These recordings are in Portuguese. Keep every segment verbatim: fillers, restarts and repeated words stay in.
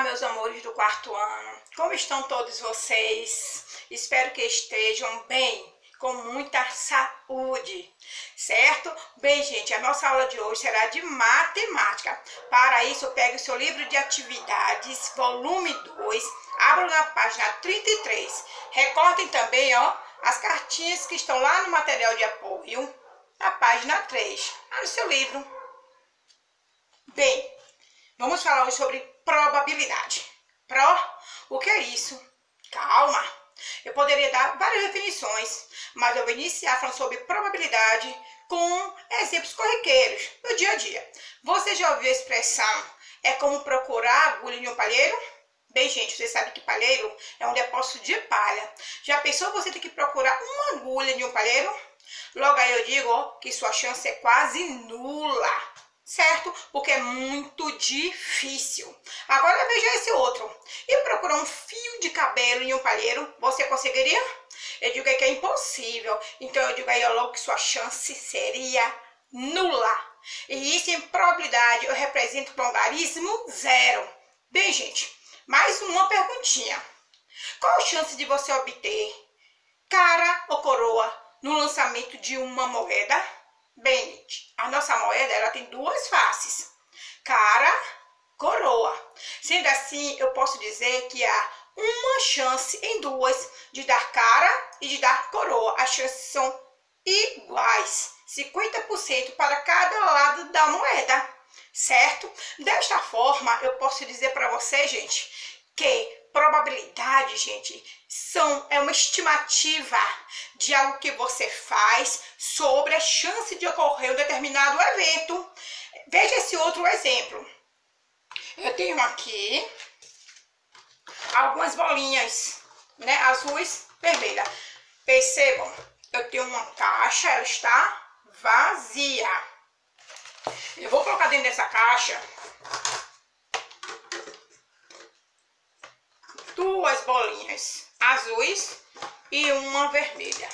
meus amores do quarto ano, como estão todos vocês? Espero que estejam bem, com muita saúde, certo? Bem, gente, a nossa aula de hoje será de matemática. Para isso, pegue o seu livro de atividades, volume dois, abra na página trinta e três. Recortem também, ó, as cartinhas que estão lá no material de apoio, na página três, lá no seu livro. Bem, vamos falar hoje sobre probabilidade. Pro, o que é isso? Calma, eu poderia dar várias definições, mas eu vou iniciar falando sobre probabilidade com exemplos corriqueiros do dia a dia. Você já ouviu a expressão, é como procurar agulha em um palheiro? Bem, gente, você sabe que palheiro é um depósito de palha. Já pensou você ter que procurar uma agulha em um palheiro? Logo aí eu digo ó, que sua chance é quase nula. Certo? Porque é muito difícil. Agora veja esse outro. E procurar um fio de cabelo em um palheiro, você conseguiria? Eu digo aí que é impossível. Então eu digo aí logo que sua chance seria nula. E isso em probabilidade eu represento com logaritmo zero. Bem, gente, mais uma perguntinha. Qual a chance de você obter cara ou coroa no lançamento de uma moeda? Bem, gente, a nossa moeda ela tem duas faces, cara, coroa. Sendo assim, eu posso dizer que há uma chance em duas de dar cara e de dar coroa. As chances são iguais, cinquenta por cento para cada lado da moeda, certo? Desta forma, eu posso dizer para você, gente, que probabilidade, gente, são, é uma estimativa de algo que você faz sobre a chance de ocorrer um determinado evento. Veja esse outro exemplo. Eu tenho aqui algumas bolinhas, né, azuis, vermelhas. Percebam, eu tenho uma caixa, ela está vazia. Eu vou colocar dentro dessa caixa duas bolinhas azuis e uma vermelha.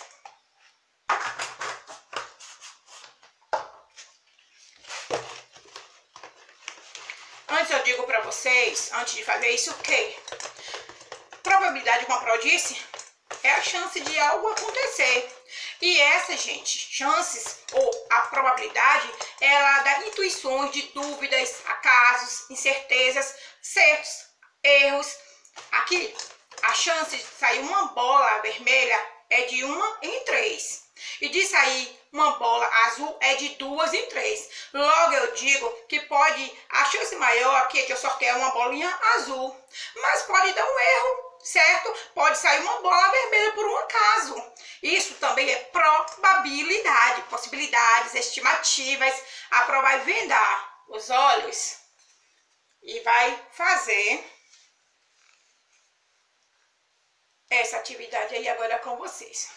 Antes eu digo para vocês, antes de fazer isso, que probabilidade, como a Pro disse, é a chance de algo acontecer. E essa, gente, chances ou a probabilidade, ela dá intuições de dúvidas, acasos, incertezas, certos, erros. Aqui, a chance de sair uma bola vermelha é de uma em três. E de sair uma bola azul é de duas em três. Logo eu digo que pode, a chance maior aqui é de eu sortear uma bolinha azul. Mas pode dar um erro, certo? Pode sair uma bola vermelha por um acaso. Isso também é probabilidade, possibilidades, estimativas. A Pro vai vendar os olhos e vai fazer essa atividade aí agora com vocês.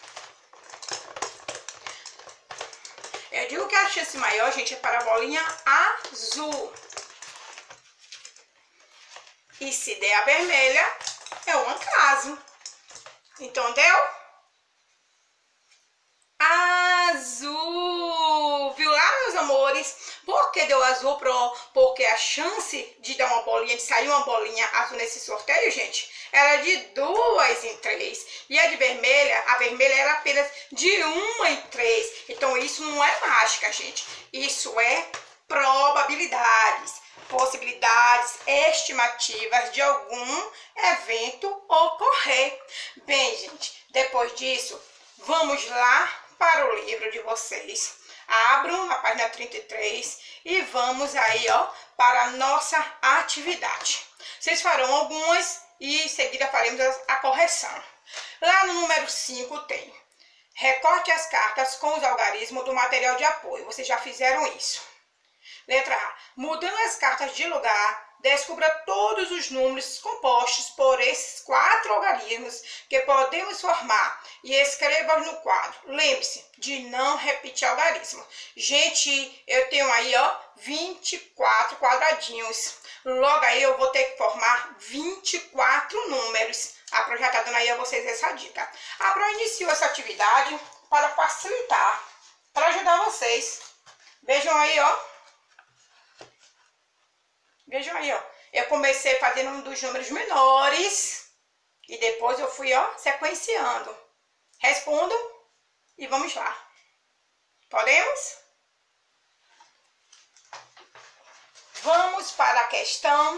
Eu digo que a chance maior, gente, é para a bolinha azul. E se der a vermelha, é um acaso. Então, deu? Azul! Viu lá, meus amores? Por que deu azul? Pro? Porque a chance de dar uma bolinha, de sair uma bolinha azul nesse sorteio, gente, era de duas em três. E a de vermelha, a vermelha era apenas de uma em três. Então isso não é mágica, gente. Isso é probabilidades, possibilidades estimativas de algum evento ocorrer. Bem, gente, depois disso, vamos lá para o livro de vocês. Abram na página trinta e três e vamos aí, ó, para a nossa atividade. Vocês farão algumas e em seguida faremos a correção. Lá no número cinco tem: recorte as cartas com os algarismos do material de apoio. Vocês já fizeram isso. Letra A. Mudando as cartas de lugar, descubra todos os números compostos por esses quatro algarismos que podemos formar e escreva-os no quadro. Lembre-se de não repetir algarismo. Gente, eu tenho aí, ó, vinte e quatro quadradinhos. Logo aí eu vou ter que formar vinte e quatro números. A Pro já tá dando aí a vocês essa dica. A Pro iniciou essa atividade para facilitar, para ajudar vocês. Vejam aí, ó. Vejam aí, ó. Eu comecei fazendo um dos números menores e depois eu fui, ó, sequenciando. Respondam e vamos lá. Podemos? Vamos para a questão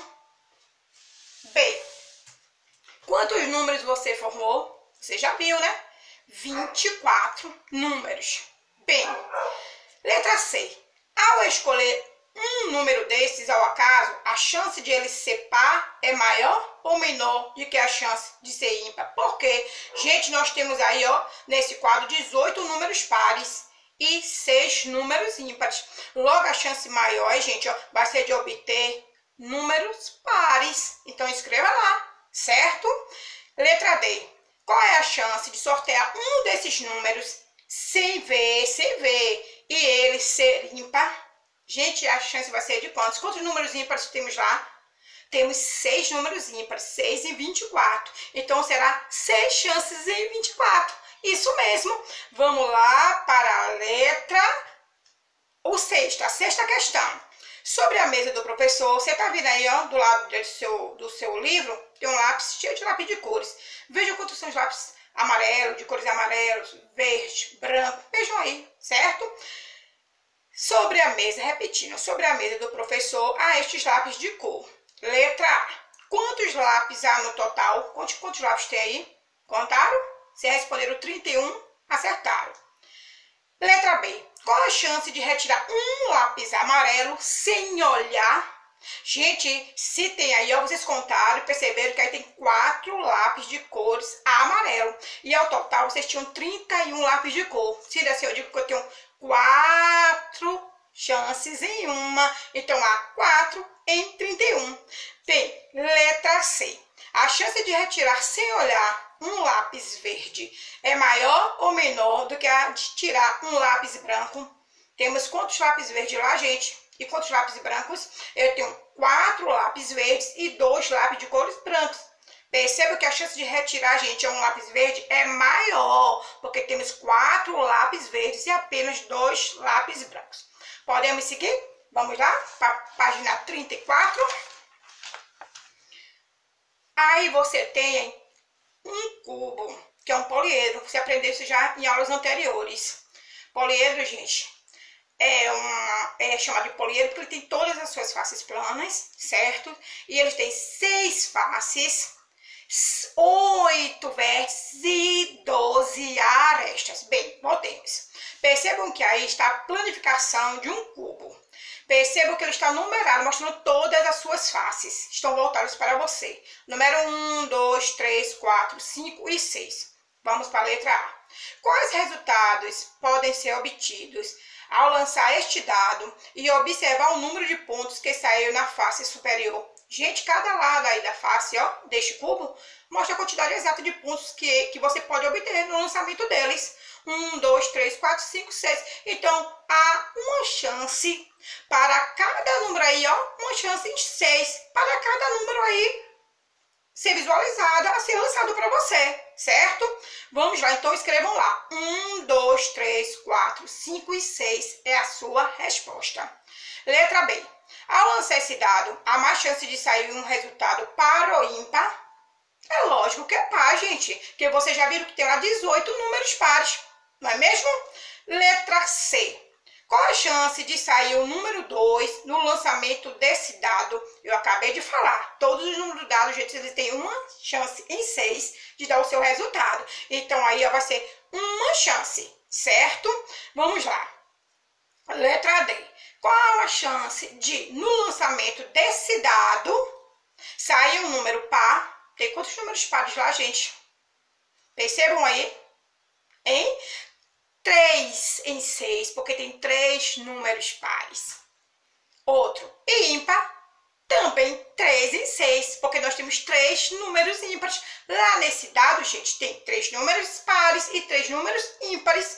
B. Quantos números você formou? Você já viu, né? vinte e quatro números. Bem, letra C. Ao escolher um número desses ao acaso, a chance de ele ser par é maior ou menor do que a chance de ser ímpar? Porque, gente, nós temos aí, ó, nesse quadro, dezoito números pares e seis números ímpares. Logo, a chance maior, gente, ó, vai ser de obter números pares. Então, escreva lá, certo? Letra D. Qual é a chance de sortear um desses números sem ver, sem ver, e ele ser ímpar? Gente, a chance vai ser de quantos? Quantos números ímpares temos lá? Temos seis números ímpares, seis em vinte e quatro. Então, será seis chances em vinte e quatro. Isso mesmo. Vamos lá para a letra o sexta, a sexta questão. Sobre a mesa do professor, você está vendo aí, ó, do lado do seu, do seu livro, tem um lápis cheio de lápis de cores. Veja quantos são os lápis amarelos, de cores amarelos, verde, branco. Vejam aí, certo? Sobre a mesa, repetindo, sobre a mesa do professor, há estes lápis de cor. Letra A. Quantos lápis há no total? Quantos, quantos lápis tem aí? Contaram? Se responderam trinta e um, acertaram. Letra B. Qual a chance de retirar um lápis amarelo sem olhar? Gente, se tem aí, ó, vocês contaram e perceberam que aí tem quatro lápis de cores amarelo. E ao total, vocês tinham trinta e um lápis de cor. Se assim, eu digo que eu tenho quatro chances em uma. Então, há quatro em trinta e um. Bem, letra C. A chance de retirar sem olhar um lápis verde é maior ou menor do que a de tirar um lápis branco? Temos quantos lápis verdes lá, gente? E quantos lápis brancos? Eu tenho quatro lápis verdes e dois lápis de cores brancos. Perceba que a chance de retirar, gente, um lápis verde é maior, porque temos quatro lápis verdes e apenas dois lápis brancos. Podemos seguir? Vamos lá para a página trinta e quatro. Aí você tem um cubo, que é um poliedro. Você aprendeu isso já em aulas anteriores. Poliedro, gente, é, uma, é chamado de poliedro porque ele tem todas as suas faces planas, certo? E ele tem seis faces, oito vértices e doze arestas. Bem, voltemos. Percebam que aí está a planificação de um cubo. Percebam que ele está numerado, mostrando todas as suas faces. Estão voltadas para você. Número um, dois, três, quatro, cinco e seis. Vamos para a letra A. Quais resultados podem ser obtidos ao lançar este dado e observar o número de pontos que saíram na face superior? Gente, cada lado aí da face, ó, deste cubo, mostra a quantidade exata de pontos que, que você pode obter no lançamento deles. um, dois, três, quatro, cinco, seis. Então, há uma chance para cada número aí, ó, uma chance em seis para cada número aí ser visualizado, a ser lançado para você, certo? Vamos lá, então escrevam lá. um, dois, três, quatro, cinco e seis é a sua resposta. Letra B. Ao lançar esse dado, há mais chance de sair um resultado par ou ímpar? É lógico que é par, gente, porque vocês já viram que tem lá dezoito números pares, não é mesmo? Letra C. Qual a chance de sair o número dois no lançamento desse dado? Eu acabei de falar. Todos os números dados, gente, eles têm uma chance em seis de dar o seu resultado. Então, aí ó, vai ser uma chance, certo? Vamos lá. Letra D. Qual a chance de, no lançamento desse dado, sair um número par? Tem quantos números pares lá, gente? Percebam aí? Hein? três em seis, porque tem três números pares. Outro, e ímpar, também três em seis, porque nós temos três números ímpares. Lá nesse dado, gente, tem três números pares e três números ímpares.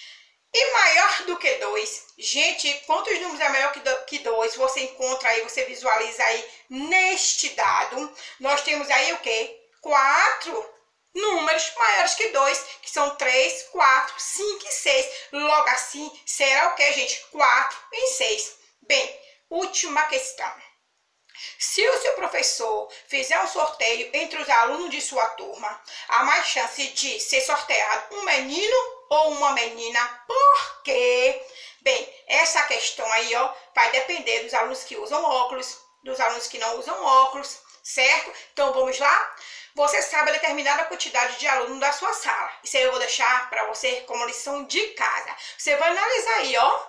E maior do que dois. Gente, quantos números é maior que dois? Você encontra aí, você visualiza aí neste dado. Nós temos aí o quê? quatro números maiores que dois, que são três, quatro, cinco e seis. Logo assim, será o que, gente? quatro em seis. Bem, última questão. Se o seu professor fizer um sorteio entre os alunos de sua turma, há mais chance de ser sorteado um menino ou uma menina. Por quê? Bem, essa questão aí, ó, vai depender dos alunos que usam óculos, dos alunos que não usam óculos, certo? Então, vamos lá? Você sabe a determinada quantidade de alunos da sua sala. Isso aí eu vou deixar para você como lição de casa. Você vai analisar aí, ó.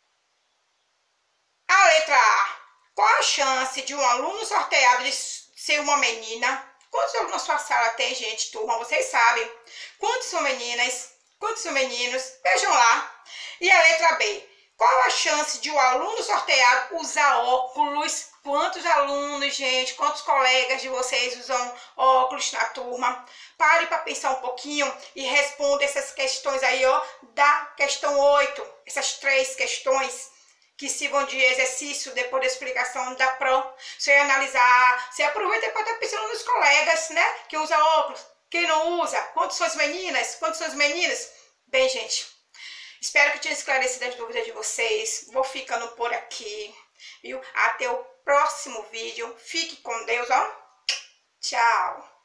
A letra A. Qual a chance de um aluno sorteado de ser uma menina? Quantos alunos na sua sala tem, gente, turma? Vocês sabem. Quantos são meninas? Quantos são meninos? Vejam lá. E a letra B. Qual a chance de um aluno sorteado usar óculos? Quantos alunos, gente, quantos colegas de vocês usam óculos na turma? Pare para pensar um pouquinho e responda essas questões aí, ó, da questão oito. Essas três questões que sirvam de exercício depois da explicação da Pro. Você vai analisar, você aproveita para estar pensando nos colegas, né, que usam óculos, quem não usa, quantos são as meninas, quantos são as meninas. Bem, gente, espero que tenha esclarecido as dúvidas de vocês. Vou ficando por aqui, viu? Até o próximo vídeo. Fique com Deus, ó. Tchau.